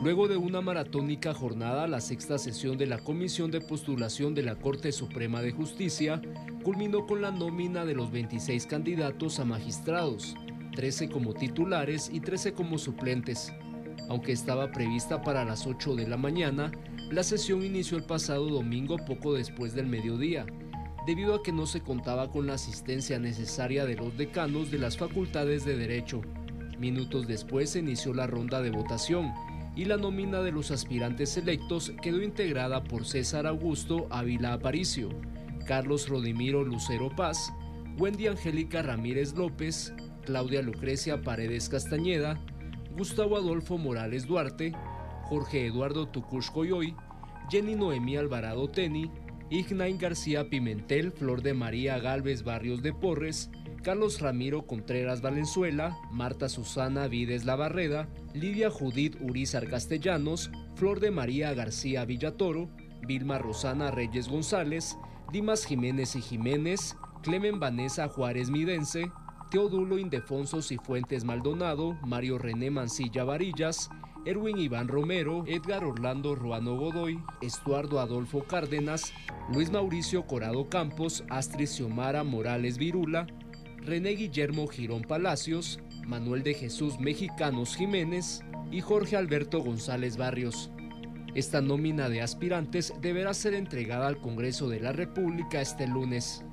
Luego de una maratónica jornada, la sexta sesión de la Comisión de Postulación de la Corte Suprema de Justicia culminó con la nómina de los 26 candidatos a magistrados, 13 como titulares y 13 como suplentes. Aunque estaba prevista para las 8 de la mañana, la sesión inició el pasado domingo poco después del mediodía, debido a que no se contaba con la asistencia necesaria de los decanos de las facultades de Derecho. Minutos después se inició la ronda de votación y la nómina de los aspirantes electos quedó integrada por César Augusto Ávila Aparicio, Carlos Rodimiro Lucero Paz, Wendy Angélica Ramírez López, Claudia Lucrecia Paredes Castañeda, Gustavo Adolfo Morales Duarte, Jorge Eduardo Tucush Coyoy, Jenny Noemí Alvarado Teni, Ignain García Pimentel, Flor de María Gálvez Barrios de Porres, Carlos Ramiro Contreras Valenzuela, Marta Susana Vides Labarreda, Lidia Judith Urizar Castellanos, Flor de María García Villatoro, Vilma Rosana Reyes González, Dimas Jiménez y Jiménez, Clemen Vanessa Juárez Midense, Teodulo Indefonso Cifuentes Maldonado, Mario René Mancilla Varillas, Erwin Iván Romero, Edgar Orlando Ruano Godoy, Estuardo Adolfo Cárdenas, Luis Mauricio Corado Campos, Astrid Xiomara Morales Virula, René Guillermo Girón Palacios, Manuel de Jesús Mexicanos Jiménez y Jorge Alberto González Barrios. Esta nómina de aspirantes deberá ser entregada al Congreso de la República este lunes.